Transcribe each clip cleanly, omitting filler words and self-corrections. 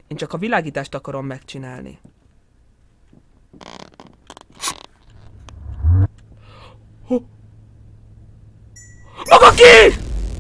Én csak a világítást akarom megcsinálni. Maga ki!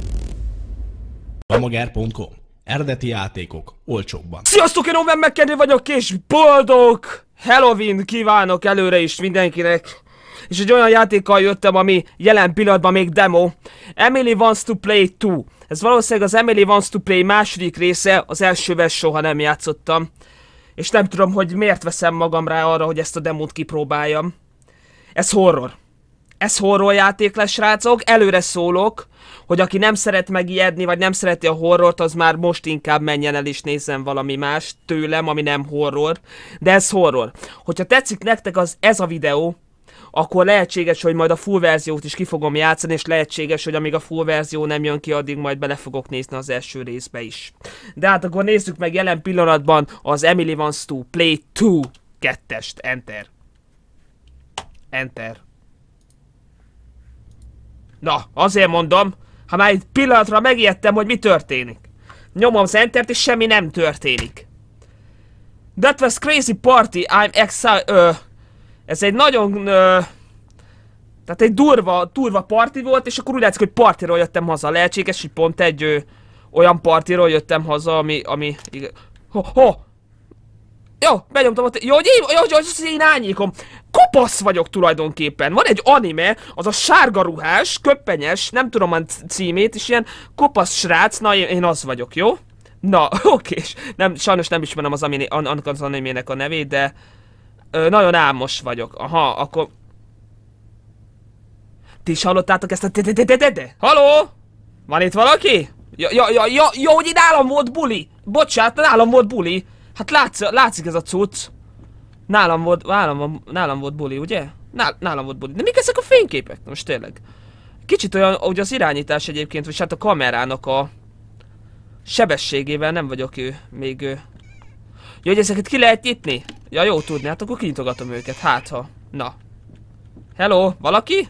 Amager.com. Eredeti játékok olcsóbban. Sziasztok, én Owen McKenzie vagyok, és boldog Halloween kívánok előre is mindenkinek. És egy olyan játékkal jöttem, ami jelen pillanatban még demo. Emily Wants to Play 2. Ez valószínűleg az Emily Wants to Play második része, az elsővel soha nem játszottam. És nem tudom, hogy miért veszem magam rá arra, hogy ezt a demót kipróbáljam. Ez horror. Ez horror játék lesz, srácok. Előre szólok, hogy aki nem szeret megijedni, vagy nem szereti a horrort, az már most inkább menjen el és nézzen valami más tőlem, ami nem horror. De ez horror. Hogyha tetszik nektek ez a videó, akkor lehetséges, hogy majd a full verziót is ki fogom játszani, és lehetséges, hogy amíg a full verzió nem jön ki, addig majd bele fogok nézni az első részbe is. De hát akkor nézzük meg jelen pillanatban az Emily Wants to Play 2 2-est. Enter. Enter. Na, azért mondom, ha már egy pillanatra megijedtem, hogy mi történik. Nyomom az Entert, és semmi nem történik. That was crazy party, I'm excited. Ez egy nagyon... tehát egy durva party volt, és akkor úgy látszik, hogy partiról jöttem haza. Lehetséges, hogy pont egy olyan partiról jöttem haza, ami... Jó, benyomtam ott... Jó, az én ányékom. Kopasz vagyok tulajdonképpen. Van egy anime, az a sárga ruhás, köppenyes, nem tudom a címét, és ilyen kopasz srác, na én az vagyok, jó? Na, oké, sajnos nem ismerem annak az animének a nevét, de... nagyon álmos vagyok. Aha, akkor... Ti is hallottátok ezt a de? Halló? Van itt valaki? Jó, hogy nálam volt buli. Bocsánat, nálam volt buli. Hát látszik ez a cucc. Nálam volt buli, ugye? Nálam volt buli. De mik ezek a fényképek? Most tényleg. Kicsit olyan, hogy az irányítás egyébként, vagy hát a kamerának a sebességével nem vagyok még... Jó, hogy ezeket ki lehet nyitni? Ja, jó tudni, hát akkor kinyitogatom őket, hát ha. Na. Hello, valaki?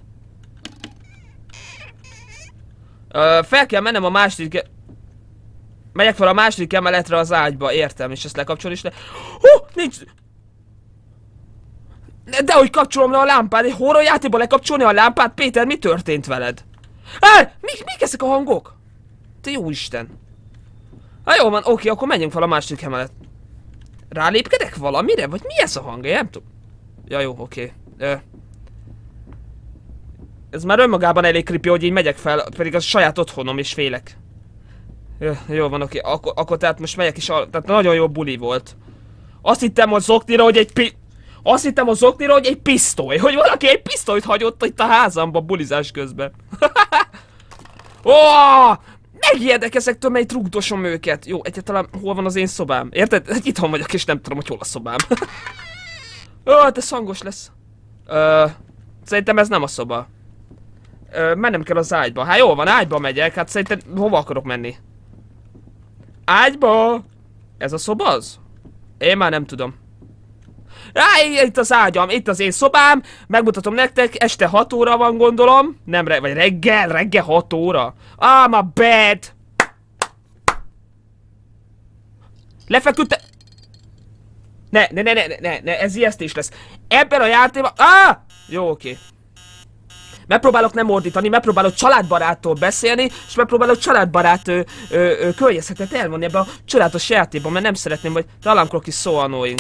Fel kell mennem a második... Megyek fel a második emeletre az ágyba, értem, és ezt lekapcsolni is le... Nincs... De hogy kapcsolom le a lámpát? Egy horror játékban lekapcsolni a lámpát? Péter, mi történt veled? Mik ezek a hangok? Te jó Isten. Jó van, oké, akkor menjünk fel a második emelet. Rálépkedek valamire? Vagy mi ez a hang? Én nem tudom. Ja, jó, oké. Ez már önmagában elég creepy, hogy így megyek fel, pedig az saját otthonom és félek. Jó van, oké. Akkor tehát most megyek is, tehát nagyon jó buli volt. Azt hittem a zoknira, hogy egy pisztoly. Hogy valaki egy pisztolyt hagyott itt a házamba bulizás közben. Megijedek ezektől, mely trugdosom őket. Jó, egyáltalán hol van az én szobám? Érted? Itthon vagyok, és nem tudom, hogy hol a szobám. De szangos lesz. Szerintem ez nem a szoba. Mennem kell az ágyba. Hát jó van, ágyba megyek. Hát szerintem hova akarok menni? Ágyba! Ez a szoba az? Én már nem tudom. Itt az ágyam, itt az én szobám. Megmutatom nektek, este 6 óra van, gondolom. Nem, vagy reggel 6 óra. My bed! Lefeküdte... Ne, ez ijesztés lesz. Ebben a játékban... Jó, oké. Megpróbálok nem ordítani, megpróbálok családbaráttól beszélni, és megpróbálok családbarát környezetet elvonni ebbe a csodálatos játékban, mert nem szeretném, hogy the alarm clock is so annoying.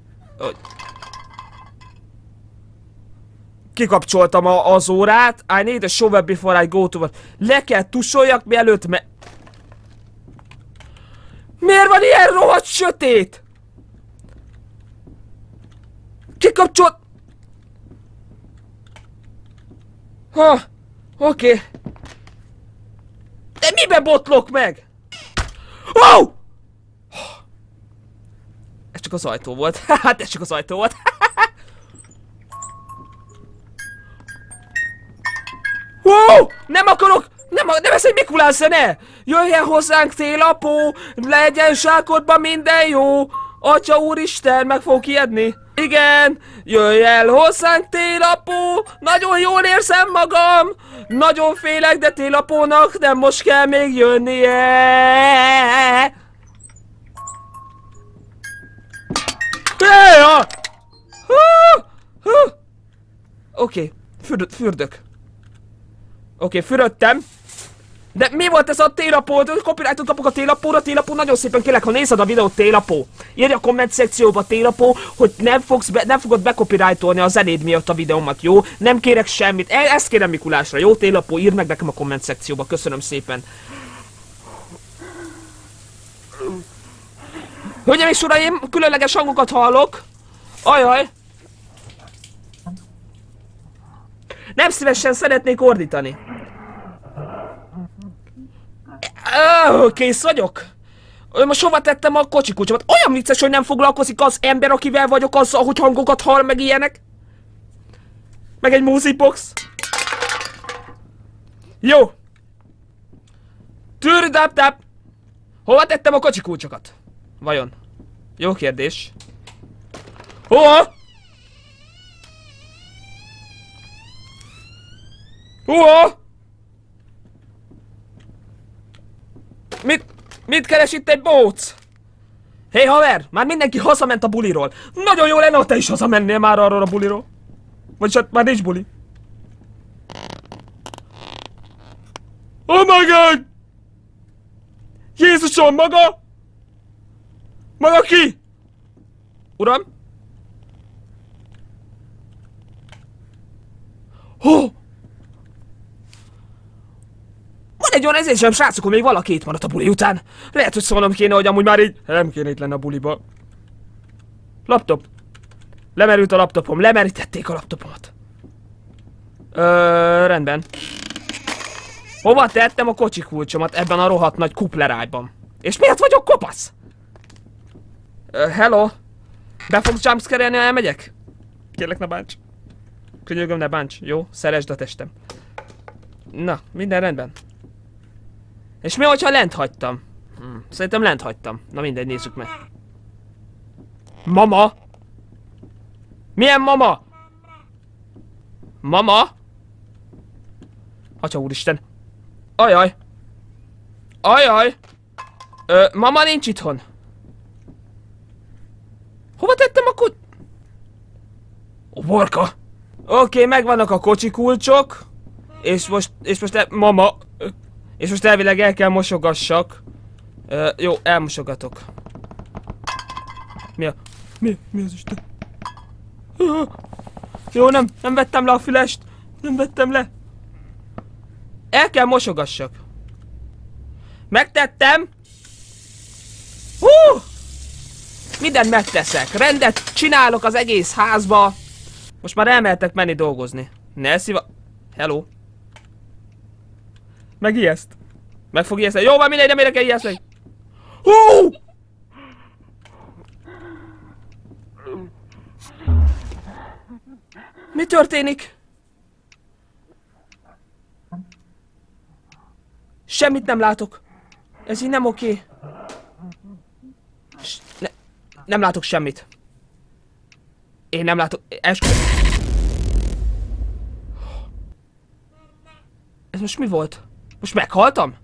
Kikapcsoltam az órát. I need a shower before I go to work. Le kell tusoljak mielőtt Miért van ilyen rohadt sötét? Kikapcsolt... Oké. De miben botlok meg? Ez csak az ajtó volt. Hát ez csak az ajtó volt. Nem akarok! Nem ez egy Mikulász zene! Jöjjön hozzánk télapó! Legyen zsákodban minden jó! Atya úristen, meg fog ijedni! Igen! Jöjj el hozzánk télapó! Nagyon jól érzem magam! Nagyon félek, de télapónak nem most kell még jönnie! Oké. Fürdök. Oké, fürödtem. De mi volt ez a télapó? Copyrightot kapok a télapóra, télapó, nagyon szépen kérlek, ha nézed a videót, télapó. Írj a komment szekcióba, télapó, hogy nem fogod becopyrightolni a zenéd miatt a videómat, jó? Nem kérek semmit, ezt kérem Mikulásra, jó? Télapó, írd meg nekem a komment szekcióba, köszönöm szépen. Hölgyeim és uraim, különleges hangokat hallok. Ajaj. Nem szívesen szeretnék ordítani. Kész vagyok. Most hova tettem a kocsikulcsomat? Olyan vicces, hogy nem foglalkozik az ember, akivel vagyok, azzal, hogy hangokat hall, meg ilyenek. Meg egy musicbox. Jó. Tűrdáp-táp. Hova tettem a kocsikulcsokat? Vajon? Jó kérdés. Hova? Hova? Mit keres itt egy bóc? Hé haver, már mindenki hazament a buliról. Nagyon jó lenne, ha te is hazamennél már arról a buliról. Vagyis hát már nincs buli. Oh my god! Jézusom, maga? Maga ki? Uram? Van egy olyan érzésem, srácok, hogy még valaki itt maradt a buli után. Lehet, hogy szólnom kéne, hogy amúgy már így nem kéne itt lenni a buliba. Laptop. Lemerült a laptopom, lemerítették a laptopomat. Rendben. Hova tettem a kocsi kulcsomat ebben a rohadt nagy kuplerájban? És miért vagyok kopasz? Hello? Be fogsz jumpscare-elni, ha elmegyek? Kérlek, ne bánts. Könyörgöm, ne bánts. Jó? Szeresd a testem. Na, minden rendben. És mi, hogyha lent hagytam? Szerintem lent hagytam. Na mindegy, nézzük meg. Mama? Milyen mama? Mama? Atya úristen. Ajaj. Ajaj. Mama nincs itthon. Hova tettem a Borka. Oké, megvannak a kocsi kulcsok. És most mama. És most elvileg el kell mosogassak. Jó, elmosogatok. Mi az Isten? Jó, nem vettem le a fülest. Nem vettem le. El kell mosogassak. Megtettem. Mindent megteszek. Rendet csinálok az egész házba. Most már elmehetek menni dolgozni. Ne szíva... Hello. Megijeszt. Meg fog ijeszteni. Jó, van mindegy, nem érek el ijeszteni. Mi történik? Semmit nem látok. Ez így nem oké. Nem látok semmit. Én nem látok... Ez most mi volt? Most meghaltam?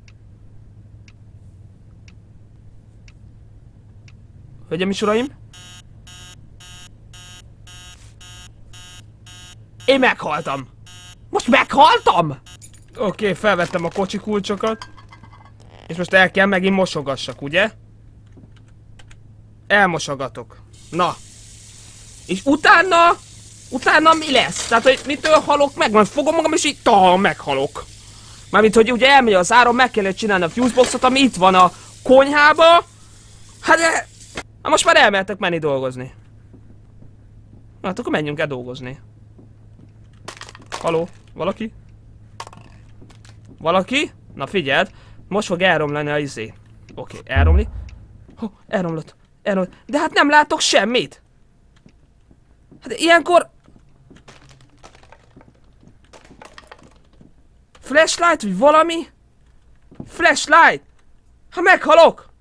Hölgyeim és uraim? Én meghaltam! Most meghaltam?! Oké, felvettem a kocsi kulcsokat. És most el kell megint mosogassak, ugye? Elmosogatok. Na. És utána mi lesz? Tehát, hogy mitől halok meg? Majd fogom magam és így meghalok. Mármint, hogy ugye elmegy az áron, meg kellett csinálni a fuseboxot, ami itt van a konyhába. Hát de... Hát most már elmehetek menni dolgozni. Hát akkor menjünk el dolgozni. Haló? Valaki? Valaki? Na figyeld, most fog elromlani a izé. Oké, elromli. Elromlott. De hát nem látok semmit. Hát ilyenkor... Flashlight, vagy valami? Flashlight! Ha meghalok!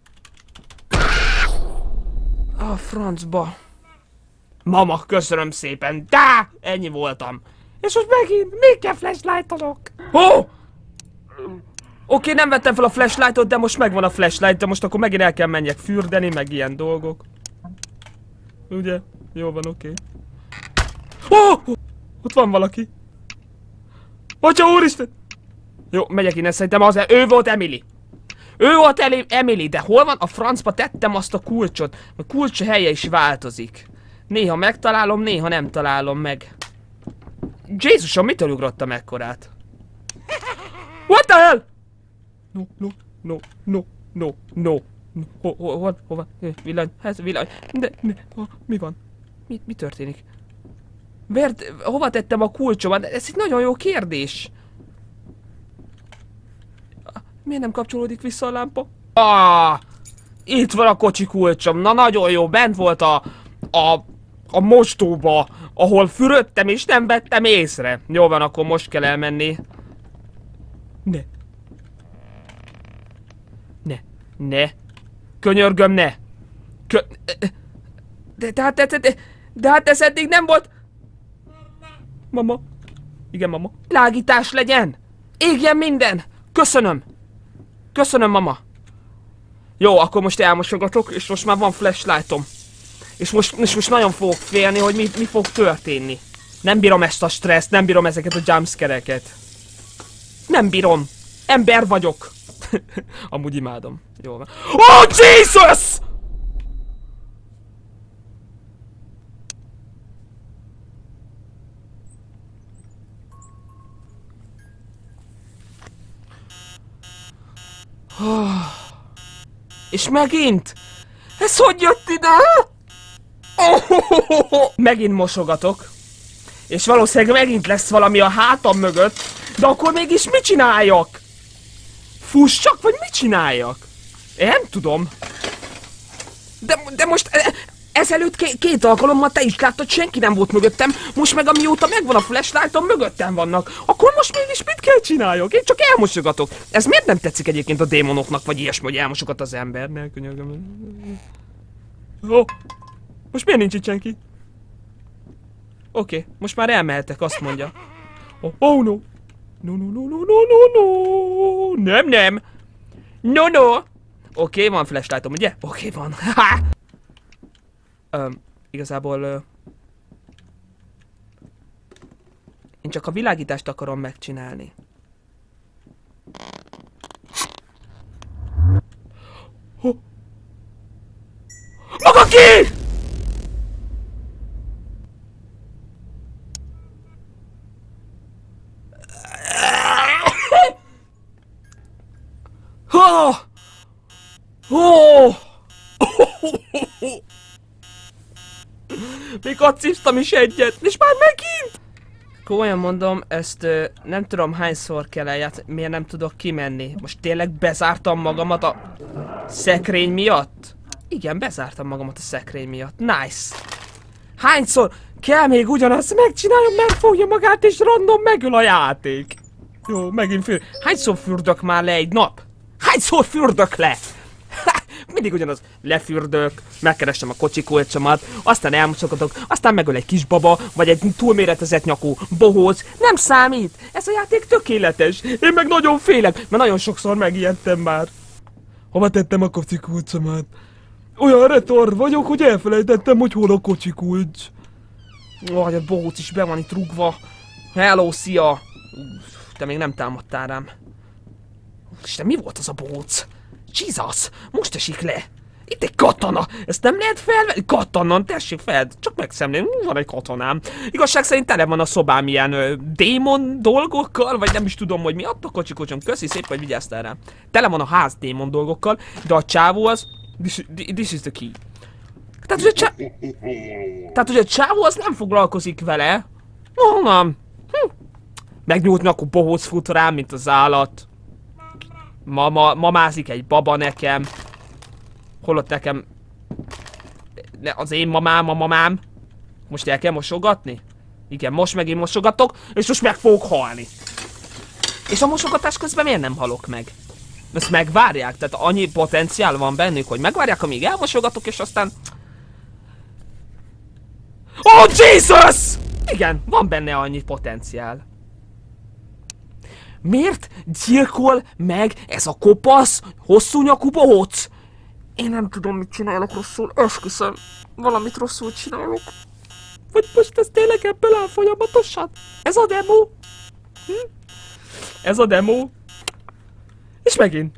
A francba. Mama, köszönöm szépen. Dá! Ennyi voltam. És most megint, még kell flashlight-olok? Oké, nem vettem fel a flashlightot, de most megvan a flashlight, de most akkor megint el kell menjek fürdeni, meg ilyen dolgok. Ugye? Jó van, oké. Ott van valaki. Atya úristen! Jó, megyek innen, szerintem az... Ő volt Emily. Ő volt Emily, de hol van? A francba tettem azt a kulcsot. A kulcs helye is változik. Néha megtalálom, néha nem találom meg. Jézusom, mitől ugrottam ekkorát? What the hell? No, no, no, no, no, no. Hova? Villany, hát villany. De, mi van? Mi történik? Hova tettem a kulcsomat? Ez egy nagyon jó kérdés. Miért nem kapcsolódik vissza a lámpa? Itt van a kocsi kulcsom. Na nagyon jó, bent volt a mostóba, ahol fürödtem és nem vettem észre. Jó van, akkor most kell elmenni. Ne. Könyörgöm, ne. De hát ez eddig nem volt... Mama. Igen, mama. Világítás legyen. Égjen minden. Köszönöm. Köszönöm, mama. Jó, akkor most elmosogatok, és most már van flashlightom. És most nagyon fogok félni, hogy mi fog történni. Nem bírom ezt a stresszt, nem bírom ezeket a jumpscare-eket. Nem bírom. Ember vagyok. Amúgy imádom. Jó van. Oh, Jesus! És megint? Ez hogy jött ide? Megint mosogatok. És valószínűleg megint lesz valami a hátam mögött. De akkor mégis mit csináljak? Fussak, vagy mit csináljak? Én nem tudom. De most ezelőtt két alkalommal te is láttad, senki nem volt mögöttem. Most meg amióta megvan a flashlightom, mögöttem vannak. Akkor most mégis mit kell csináljak? Én csak elmosogatok. Ez miért nem tetszik egyébként a démonoknak, vagy ilyesmi, hogy elmosogat az embernek? Ó, most miért nincs itt senki? Oké, most már elmehetek, azt mondja. Oh no. No. Nem. No. Oké, van flashlightom, ugye? Oké, van. Igazából... Én csak a világítást akarom megcsinálni. Maga ki! Még kaciftam is egyet, és már megint! Komolyan mondom, ezt nem tudom hányszor kell eljátszani, miért nem tudok kimenni. Most tényleg bezártam magamat a szekrény miatt? Igen, bezártam magamat a szekrény miatt. Nice! Hányszor kell még ugyanazt megcsináljon, megfogja magát és random megöl a játék? Jó, megint hányszor fürdök már le egy nap? Hányszor fürdök le? Mindig ugyanaz. Lefürdök, megkeresem a kocsi kulcsomat, aztán elmosogatok, aztán megöl egy kis baba, vagy egy túlméretezett nyakú bohóc. Nem számít! Ez a játék tökéletes! Én meg nagyon félek, mert nagyon sokszor megijedtem már. Hova tettem a kocsi kulcsomat? Olyan retard vagyok, hogy elfelejtettem, hogy hol a kocsi kulcs. Vagy a bohóc is be van itt rúgva. Hello, szia! Te még nem támadtál rám. Isten, mi volt az a bohóc? Jesus! Most esik le! Itt egy katona! Ezt nem lehet felvenni? Katona, tessék fel! Csak megszemlélni, van egy katonám. Igazság szerint tele van a szobám ilyen démon dolgokkal, vagy nem is tudom, hogy mi. Adta kocsikocsom, köszi szépen, hogy vigyáztál rám. Tele van a ház démon dolgokkal, de a csávó az... This is the key. Tehát, hogy a csávó az nem foglalkozik vele. Nem. Megnyújtni, akkor bohóc fut rám, mint az állat. Mamázik egy baba nekem. Holott nekem... Az én mamám, a mamám. Most el kell mosogatni? Igen, most megint mosogatok, és most meg fogok halni. És a mosogatás közben miért nem halok meg? Ezt megvárják? Tehát annyi potenciál van bennük, hogy megvárják, amíg elmosogatok, és aztán... Oh, Jesus! Igen, van benne annyi potenciál. Miért gyilkol meg ez a kopasz, hosszú nyakú bohóc? Én nem tudom, mit csinálok rosszul, esküszöm. Valamit rosszul csinálok. Vagy most ez tényleg ebből áll folyamatosan? Ez a demo? Ez a demo? És megint.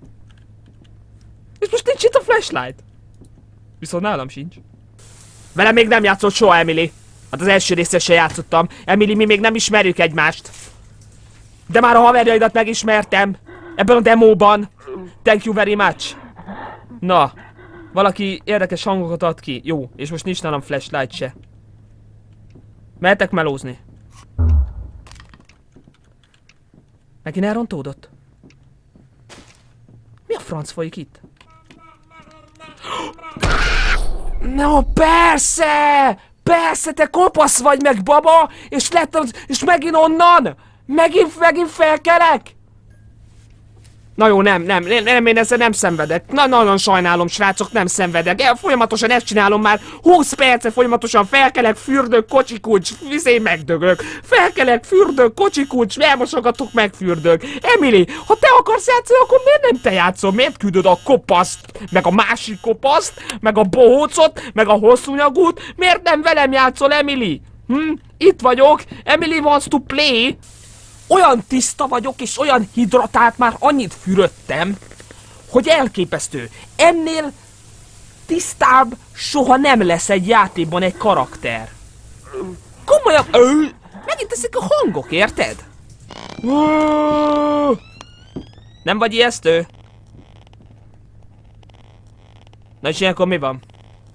És most nincs itt a flashlight. Viszont nálam sincs. Vele még nem játszott soha, Emily. Hát az első részre se játszottam. Emily, mi még nem ismerjük egymást. De már a haverjaidat megismertem. Ebben a demóban. Thank you very much. Na. Valaki érdekes hangokat ad ki. Jó, és most nincs nálam flashlight se. Mehetek melózni. Megint elrontódott? Mi a franc folyik itt? No, persze! Persze, te kopasz vagy meg, baba! És lettem, és megint onnan! Megint felkelek! Na jó, nem, én ezzel nem szenvedek. Nagyon sajnálom, srácok, nem szenvedek. Folyamatosan ezt csinálom már 20 perce, folyamatosan felkelek, fürdök, kocsikulcs, megdögök. Felkelek, fürdök, kocsikulcs, elmosogatok, megfürdök. Emily, ha te akarsz játszani, akkor miért nem te játszol? Miért küldöd a kopaszt, meg a másik kopaszt, meg a bohócot, meg a hosszúnyagút? Miért nem velem játszol, Emily? Itt vagyok, Emily wants to play. Olyan tiszta vagyok, és olyan hidratált, már annyit fürödtem, hogy elképesztő. Ennél tisztább soha nem lesz egy játékban egy karakter. Komolyan, megint ezek a hangok, érted? Nem vagy ijesztő? Na és ilyenkor mi van?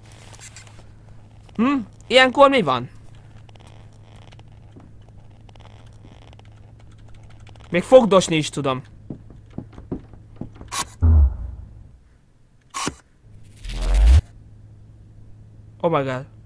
Ilyenkor mi van? Még fogdosni is tudom. Oh my god.